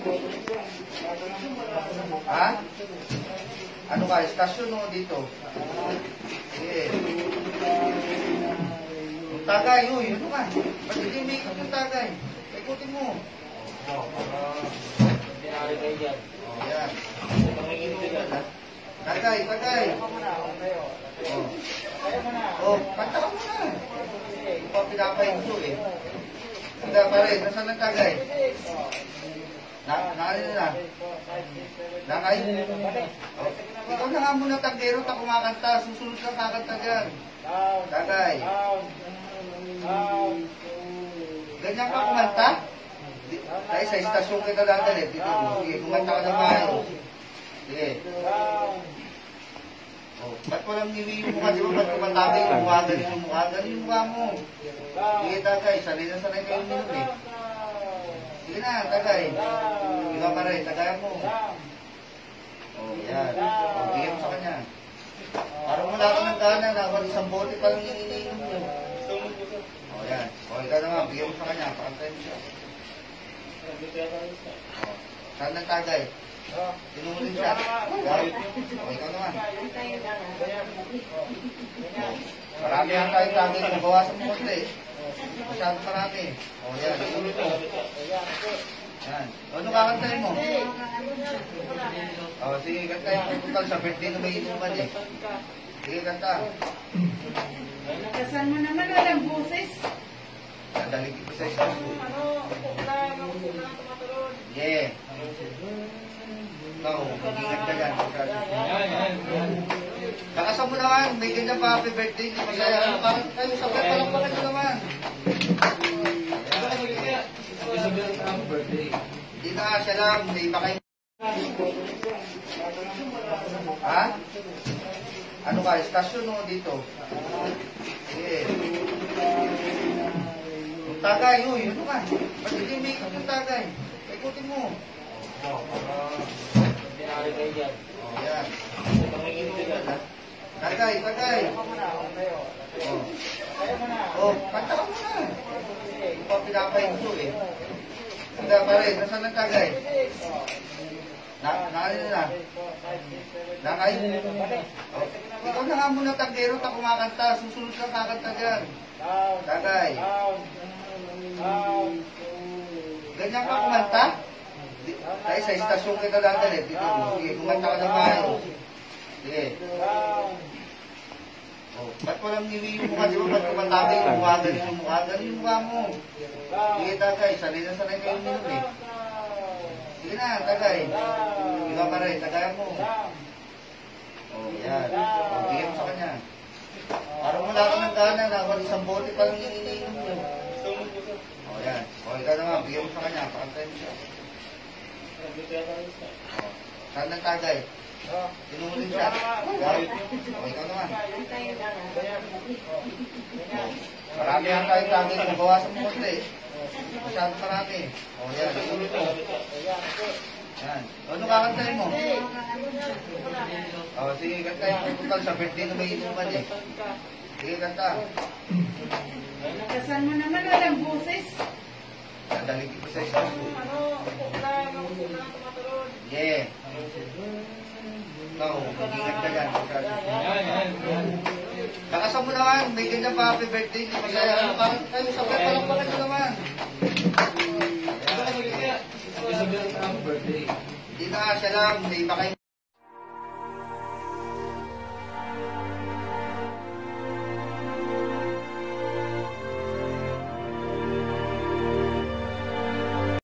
Ha? Ano ka? Estasyon o dito? Sige. Yung tagay, uy, ano ka? Ba't hindi make up yung tagay? Ikutin mo. O, yan. Tagay, tagay. O, kanta ka muna. Hindi pa pinapahin ko eh. Hindi pa rin, nasaan ang tagay? Naalala na. Nakay? Oh. Ikaw na nga muna tanggero na kumakanta. Susunod kang kakanta dyan. Tagay. Ganyan ka kumanta? Dahil sa istasyon kita dadalhin. Dito mo. Sige, kumanta ka ng maayos. Sige. Oh, ba't walang niwi yung mukha? Di ba ba't kumatabi yung mukha? Galing yung mukha? Galing yung mukha mo. Sige, tagay. Sanay na sanay kayo minum eh. Sige na, tagay. Ikaw pa rin, tagayan mo. O, yan. O, bigyan mo sa kanya. Parang wala ka ng gana na, wala isang bote pa lang iniinom mo. O, yan. O, ikaw naman, bigyan mo sa kanya. Pakantay mo siya. O, saan ng tagay? Tinulin siya. O, ikaw naman. Marami ang tayo tagay. Mabawasan mo konti. Masyado marami. O, yan. Tinulin mo. Yan. O, ano kakantayin mo? O, sige, kantayin mo. Total sa birthday na may inuman eh. Sige, kanta. Nakasan mo naman walang boses. Nadalig ko sa isang. Yeah. Ikaw, mag-ingat ka dyan. Nakasan mo naman. May ganyan pa happy birthday. Hindi masaya. Ano ka? Kayo, sabay pa lang pala naman. Hindi na, siya lang. May iba kayo. Ha? Ano ka? Estasyon o dito? Sige. Yung tagay, uy, ano ka? Ba't hindi make up yung tagay? Ikutin mo. O, yan. Tagay, tagay. O, kanta ka muna. Hindi pa pinapahin ko eh. Hindi pa rin, nasaan ang tagay? Naalala na. Nakay? Oh. Ikaw na nga muna tanggero na kumakanta. Susunod kang kakanta dyan. Tagay. Ganyan ka kumanta? Dahil sa istasyon kita dadalhin. Dito mo. Sige, kumanta ka ng maayos. Sige. Oh, ba't walang niwi yung mukha? Di ba ba't kumatabi yung mukha? Galing yung mukha? Galing yung mukha mo. Sige, tagay. Sanay na sanay kayo minum eh. Sige na, tagay. Ikaw pa rin, tagayan mo. O, yan. O, bigyan mo sa kanya. Parang wala ka ng gana na, wala isang bote pa lang iniinom mo. O, yan. O, ikaw naman, bigyan mo sa kanya. Pakantay mo siya. O, saan ng tagay? Tinulin siya. O, ikaw naman. Marami ang tayo tagay. Mabawasan mo konti. Masyado marami. O, yan. Tinulin mo. Yan. Ano kakantayin mo? O, sige, kantayin mo. Total sa birthday na may inuman eh. Sige, kanta. Nakasan mo naman walang boses. Nadalig ko sa isang. Yeah. Ikaw, mag-ingat ka dyan. Nakasan mo naman. May ganyan pa happy birthday. Hindi masaya. Ano ka? Kayo, sabay pa lang pala naman. Hindi na, siya lang. May iba kayo.